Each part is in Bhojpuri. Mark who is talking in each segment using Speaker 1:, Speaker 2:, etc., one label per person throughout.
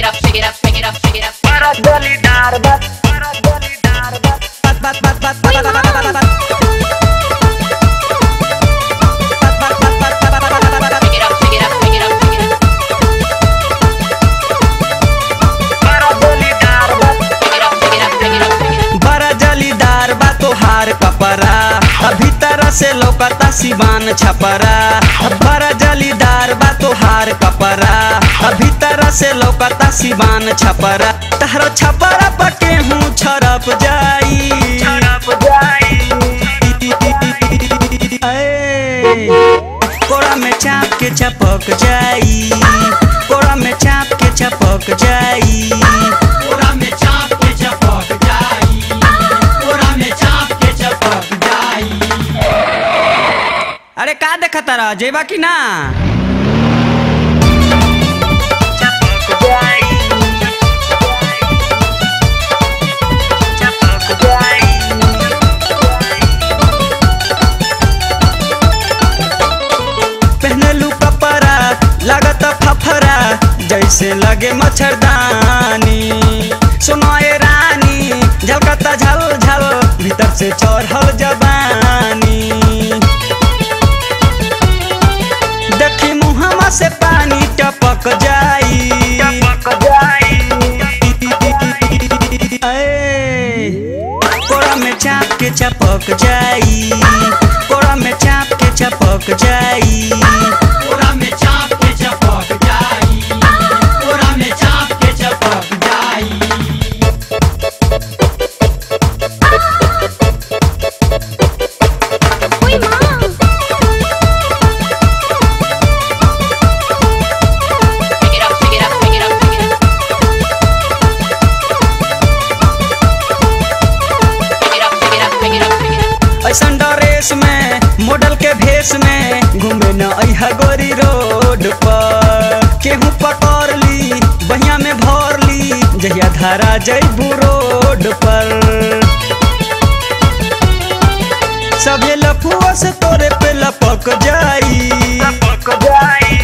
Speaker 1: it up, shake it up, shake it up, shake it up.
Speaker 2: Para dalidar bat, para dalidar bat, bat bat bat bat bat bat bat bat.
Speaker 1: Shake it up, shake it up, shake it up, shake it up.
Speaker 2: Para dalidar bat,
Speaker 1: Shake it up, shake it up, shake it up, shake it up.
Speaker 2: बड़ा जलीदार बा तोहार कपड़ा, अभी तरह से लौकता सिवान छपरा। बड़ा जलीदार बा तोहार कपड़ा, अभी तरह से लौकता सिवान छपरा। तहरो छपरा पके हूँ छरप जाई, छरप जाई। कोड़ा में चाप के चपक जाई, कोड़ा में चाप के चपक जाई।
Speaker 3: कोरा में चाप के चपक जाई, कोरा में चाप के चपक जाई।
Speaker 2: अरे का देखत रह जेबा की ना? पहनलू कपड़ा लागत फफरा, जैसे लगे मच्छरदानी। सुनाए रानी झलकता झल झल, भीतर से चढ़ल जवानी। देखी मुहम्मा से पानी टपक जाई, टपक जाई। कोड़ा में चाप के चपक जाई, कोड़ा में चाप के चपक जाई।
Speaker 3: कोरा में चाप के चपक जाई, कोरा में चाप के चपक जाई।
Speaker 1: Uy, ma. Shake it up, shake it up, shake it up, shake it up. Shake it up, shake it up, shake it up, shake it up.
Speaker 2: ऐसन ड्रेस में मॉडल के भेष में घूमे न अइहा गोरी रोड पर। केहू पकड़ ली बहिया में भर ली, जहिया धारा जइबू रोड पर। सभे लफुआ से तोरे पे लपक जाई, लपक जाई।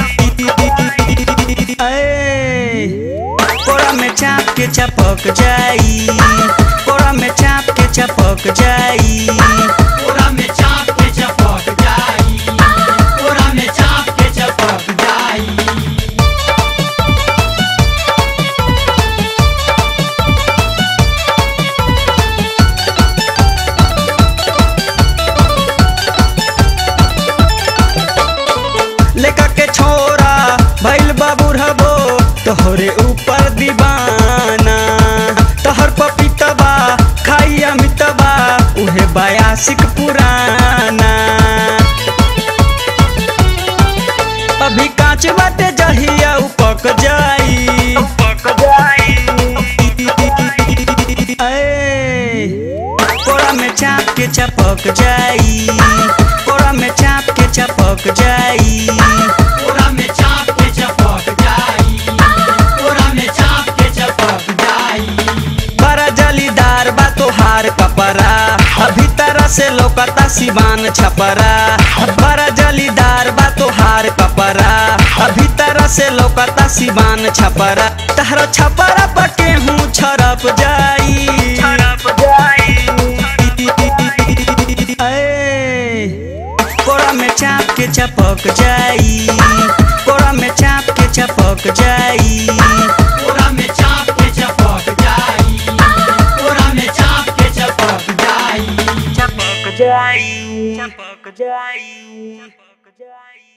Speaker 2: कोड़ा में चाप के चपक जाई, कोड़ा में चाप के चपक जाई।
Speaker 3: कोरा में चाप के चपक जाई, कोरा में चाप के चपक जाई।
Speaker 2: लेका के छोरा भइल बाबू रहबो, तोहरे ऊपर दीवाना। तोहर पपीतबा खाई अमितबा, उहे बयासिक पुराना। अभी कांच बाटे जहिया उपक जाई, उपक जाई। कोड़ा में चाप के चपक जाई, कोड़ा में चाप के चपक जाई।
Speaker 3: कोरा में चाप के चपक जाई, कोरा में चाप के चपक जाई।
Speaker 2: बड़ा जलीदार बा तोहार कपड़ा, अभी तरह से लौकता सिवान छपरा। बड़ा जलीदार बा तोहार कपड़ा, अभी तरह से लौकता सिवान छपरा। तहरो छपरा पके हूँ छरप जाई, छरप जाई। कोड़ा में चाप के चपक जाई, कोड़ा में चाप के चपक जाई।
Speaker 3: कोरा में चाप के चपक जाई, कोरा में चाप के चपक जाई।
Speaker 2: चपक जाई, चपक जाई, चपक जाई।